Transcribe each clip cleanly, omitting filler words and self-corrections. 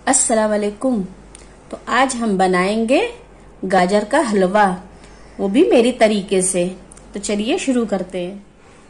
अस्सलाम वालेकुम। तो आज हम बनाएंगे गाजर का हलवा, वो भी मेरी तरीके से। तो चलिए शुरू करते हैं।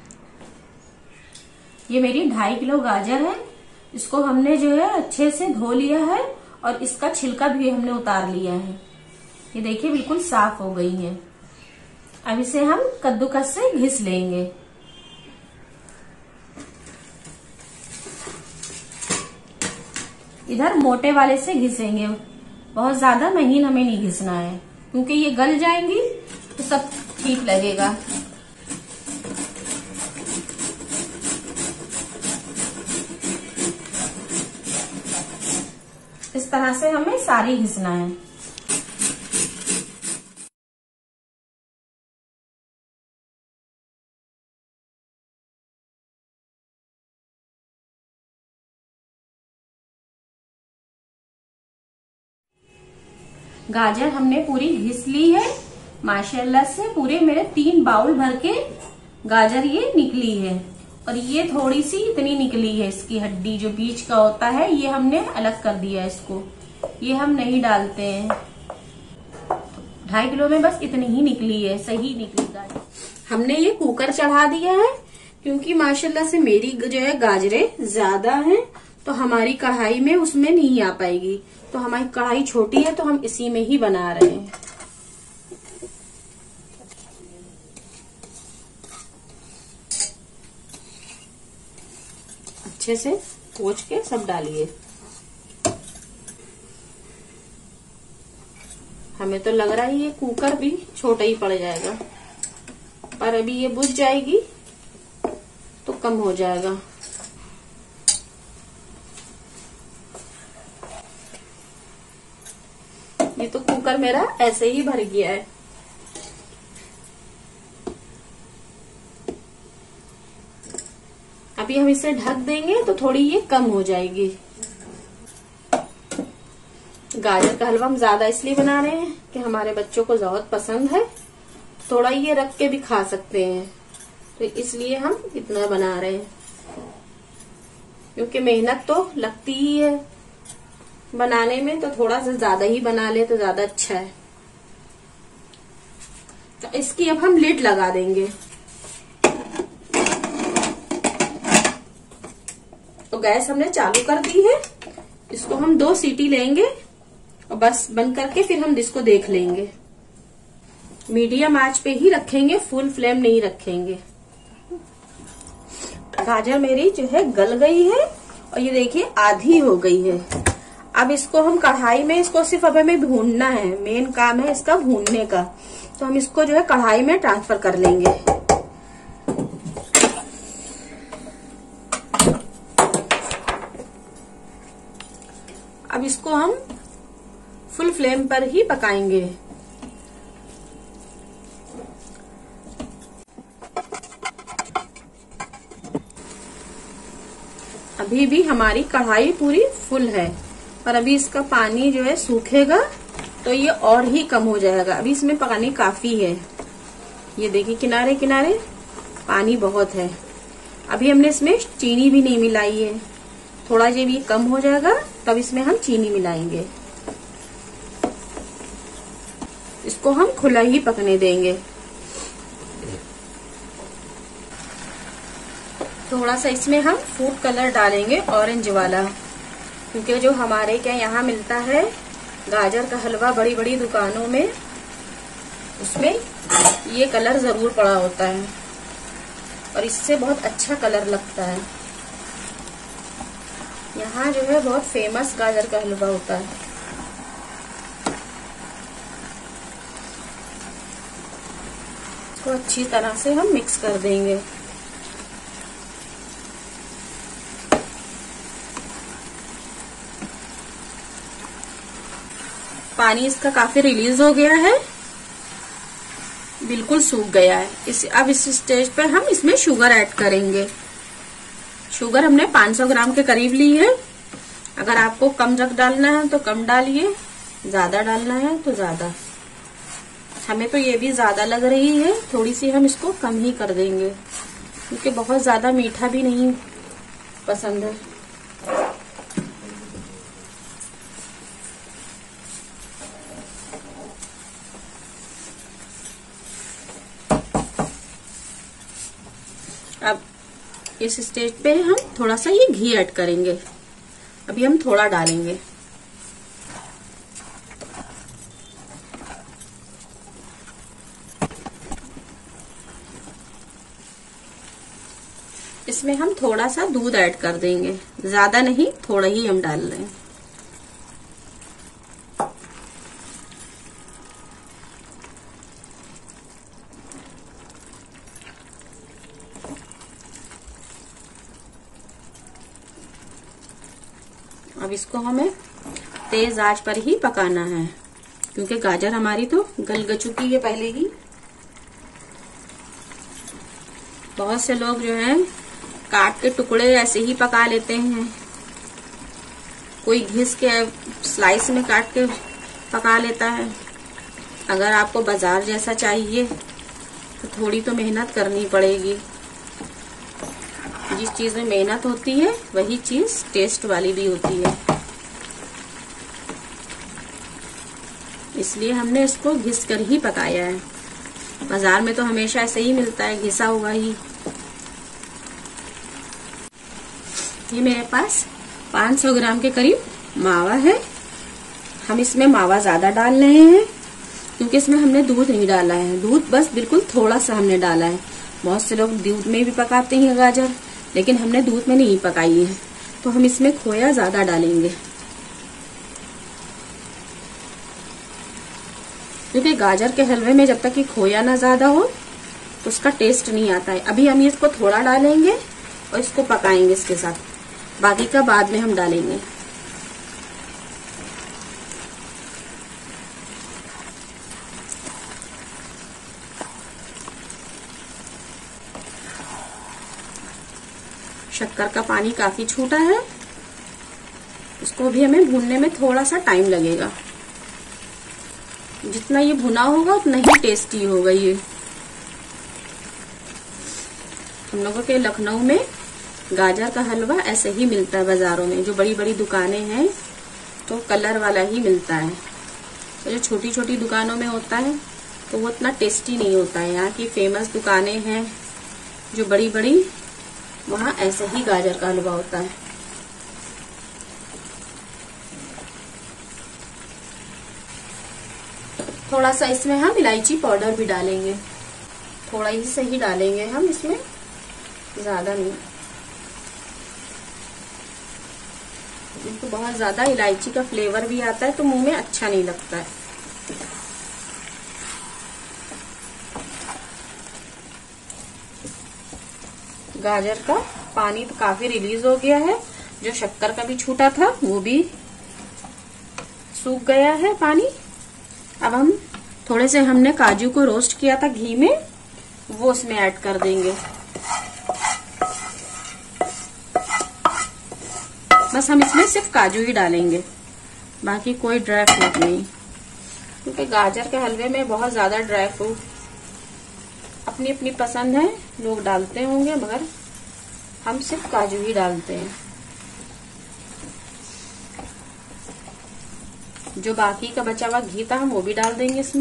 ये मेरी 2.5 किलो गाजर है। इसको हमने जो है अच्छे से धो लिया है और इसका छिलका भी हमने उतार लिया है। ये देखिए बिल्कुल साफ हो गई है। अब इसे हम कद्दूकस से घिस लेंगे। इधर मोटे वाले से घिसेंगे, बहुत ज्यादा महीन हमें नहीं घिसना है, क्योंकि ये गल जाएंगी तो सब ठीक लगेगा। इस तरह से हमें सारी घिसना है। गाजर हमने पूरी घिस ली है माशाल्लाह से। पूरे मेरे 3 बाउल भर के गाजर ये निकली है। और ये थोड़ी सी इतनी निकली है, इसकी हड्डी जो बीच का होता है ये हमने अलग कर दिया है। इसको ये हम नहीं डालते हैं। 2.5 किलो में बस इतनी ही निकली है, सही निकली गाजर। हमने ये कुकर चढ़ा दिया है, क्योंकि माशाल्लाह से मेरी जो है गाजरें ज्यादा हैं, तो हमारी कढ़ाई में उसमें नहीं आ पाएगी। तो हमारी कढ़ाई छोटी है तो हम इसी में ही बना रहे हैं। अच्छे से पोंछ के सब डालिए। हमें तो लग रहा है ये कुकर भी छोटा ही पड़ जाएगा, पर अभी ये बुझ जाएगी तो कम हो जाएगा। ये तो कुकर मेरा ऐसे ही भर गया है। अभी हम इसे ढक देंगे तो थोड़ी ये कम हो जाएगी। गाजर का हलवा हम ज्यादा इसलिए बना रहे हैं कि हमारे बच्चों को बहुत पसंद है। थोड़ा ये रख के भी खा सकते हैं, तो इसलिए हम इतना बना रहे हैं। क्योंकि मेहनत तो लगती ही है बनाने में, तो थोड़ा सा ज्यादा ही बना ले तो ज्यादा अच्छा है। तो इसकी अब हम लिड लगा देंगे। तो गैस हमने चालू कर दी है। इसको हम 2 सीटी लेंगे और बस बंद करके फिर हम इसको देख लेंगे। मीडियम आंच पे ही रखेंगे, फुल फ्लेम नहीं रखेंगे। गाजर मेरी जो है गल गई है और ये देखिए आधी हो गई है। अब इसको हम कढ़ाई में, इसको सिर्फ अब हमें भूनना है, मेन काम है इसका भूनने का। तो हम इसको जो है कढ़ाई में ट्रांसफर कर लेंगे। अब इसको हम फुल फ्लेम पर ही पकाएंगे। अभी भी हमारी कढ़ाई पूरी फुल है, पर अभी इसका पानी जो है सूखेगा तो ये और ही कम हो जाएगा। अभी इसमें पानी काफी है। ये देखिए किनारे किनारे पानी बहुत है। अभी हमने इसमें चीनी भी नहीं मिलाई है। थोड़ा जब ये कम हो जाएगा तब इसमें हम चीनी मिलाएंगे। इसको हम खुला ही पकने देंगे। थोड़ा सा इसमें हम फूड कलर डालेंगे, ऑरेंज वाला, क्योंकि जो हमारे क्या यहाँ मिलता है गाजर का हलवा बड़ी बड़ी दुकानों में, उसमें ये कलर जरूर पड़ा होता है और इससे बहुत अच्छा कलर लगता है। यहाँ जो है बहुत फेमस गाजर का हलवा होता है। इसको अच्छी तरह से हम मिक्स कर देंगे। पानी इसका काफी रिलीज हो गया है, बिल्कुल सूख गया है। अब इस स्टेज पर हम इसमें शुगर ऐड करेंगे। शुगर हमने 500 ग्राम के करीब ली है। अगर आपको कम रख डालना है तो कम डालिए, ज्यादा डालना है तो ज्यादा। हमें तो ये भी ज्यादा लग रही है, थोड़ी सी हम इसको कम ही कर देंगे, क्योंकि बहुत ज्यादा मीठा भी नहीं पसंद है। इस स्टेज पे हम थोड़ा सा ये घी ऐड करेंगे। अभी हम थोड़ा डालेंगे। इसमें हम थोड़ा सा दूध ऐड कर देंगे, ज्यादा नहीं, थोड़ा ही हम डाल रहे हैं। अब इसको हमें तेज आंच पर ही पकाना है, क्योंकि गाजर हमारी तो गल चुकी है पहले ही। बहुत से लोग जो है काट के टुकड़े ऐसे ही पका लेते हैं, कोई घिस के स्लाइस में काट के पका लेता है। अगर आपको बाजार जैसा चाहिए तो थोड़ी तो मेहनत करनी पड़ेगी। जिस चीज में मेहनत होती है वही चीज टेस्ट वाली भी होती है, इसलिए हमने इसको घिस कर ही पकाया है। बाजार में तो हमेशा ऐसे ही मिलता है, घिसा हुआ ही। ये मेरे पास 500 ग्राम के करीब मावा है। हम इसमें मावा ज्यादा डाल रहे हैं क्योंकि इसमें हमने दूध नहीं डाला है। दूध बस बिल्कुल थोड़ा सा हमने डाला है। बहुत से लोग दूध में भी पकाते हैं गाजर, लेकिन हमने दूध में नहीं पकाई है, तो हम इसमें खोया ज्यादा डालेंगे, क्योंकि गाजर के हलवे में जब तक कि खोया ना ज्यादा हो तो उसका टेस्ट नहीं आता है। अभी हम इसको थोड़ा डालेंगे और इसको पकाएंगे इसके साथ, बाकी का बाद में हम डालेंगे। शक्कर का पानी काफी छूटा है, इसको भी हमें भूनने में थोड़ा सा टाइम लगेगा। जितना ये भुना होगा उतना ही टेस्टी होगा ये। हम लोगों के लखनऊ में गाजर का हलवा ऐसे ही मिलता है बाजारों में। जो बड़ी बड़ी दुकानें हैं तो कलर वाला ही मिलता है, तो जो छोटी छोटी दुकानों में होता है तो वो इतना टेस्टी नहीं होता है। यहाँ की फेमस दुकानें हैं जो बड़ी बड़ी, वहाँ ऐसे ही गाजर का हलवा होता है। थोड़ा सा इसमें हम इलायची पाउडर भी डालेंगे, थोड़ा ही सही डालेंगे हम इसमें, ज्यादा नहीं। तो बहुत ज्यादा इलायची का फ्लेवर भी आता है तो मुंह में अच्छा नहीं लगता है। गाजर का पानी तो काफी रिलीज हो गया है, जो शक्कर का भी छूटा था वो भी सूख गया है पानी। अब हम थोड़े से हमने काजू को रोस्ट किया था घी में, वो उसमें ऐड कर देंगे। बस हम इसमें सिर्फ काजू ही डालेंगे, बाकी कोई ड्राई फ्रूट नहीं, क्योंकि गाजर के हलवे में बहुत ज्यादा ड्राई फ्रूट अपनी अपनी पसंद है, लोग डालते होंगे, मगर हम सिर्फ काजू ही डालते हैं। जो बाकी का बचा हुआ घी था हम वो भी डाल देंगे इसमें।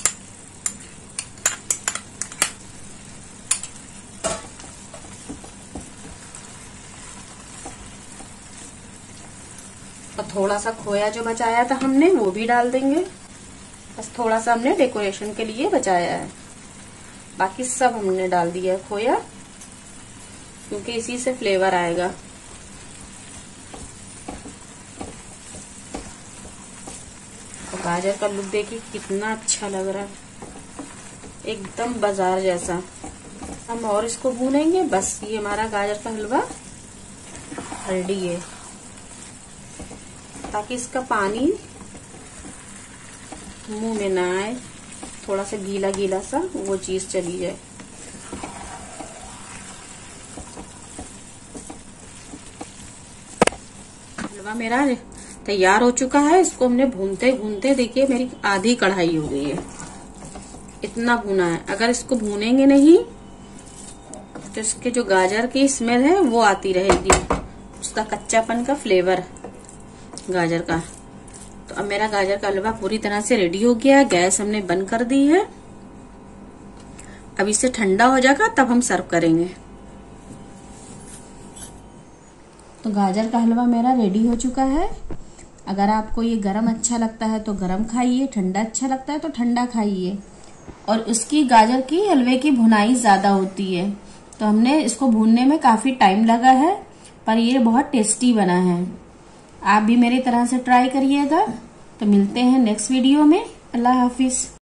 और थोड़ा सा खोया जो बचाया था हमने वो भी डाल देंगे। बस थोड़ा सा हमने डेकोरेशन के लिए बचाया है, बाकी सब हमने डाल दिया है खोया, क्योंकि इसी से फ्लेवर आएगा। गाजर का लुक देखिए कितना अच्छा लग रहा है, एकदम बाजार जैसा। हम और इसको भूनेंगे, बस ये हमारा गाजर का हलवा रेडी है। ताकि इसका पानी मुंह में ना आए, थोड़ा सा गीला गीला सा वो चीज चली जाए। हलवा मेरा तैयार हो चुका है। इसको हमने भूनते भूनते देखिए मेरी आधी कढ़ाई हो गई है, इतना भुना है। अगर इसको भूनेंगे नहीं तो इसके जो गाजर की स्मेल है वो आती रहेगी, उसका कच्चापन का फ्लेवर गाजर का। तो अब मेरा गाजर का हलवा पूरी तरह से रेडी हो गया है। गैस हमने बंद कर दी है। अब इसे ठंडा हो जाएगा तब हम सर्व करेंगे। तो गाजर का हलवा मेरा रेडी हो चुका है। अगर आपको ये गरम अच्छा लगता है तो गरम खाइए, ठंडा अच्छा लगता है तो ठंडा खाइए। और उसकी गाजर की हलवे की भुनाई ज्यादा होती है, तो हमने इसको भूनने में काफी टाइम लगा है, पर ये बहुत टेस्टी बना है। आप भी मेरी तरह से ट्राई करिएगा। तो मिलते हैं नेक्स्ट वीडियो में। अल्लाह हाफिज।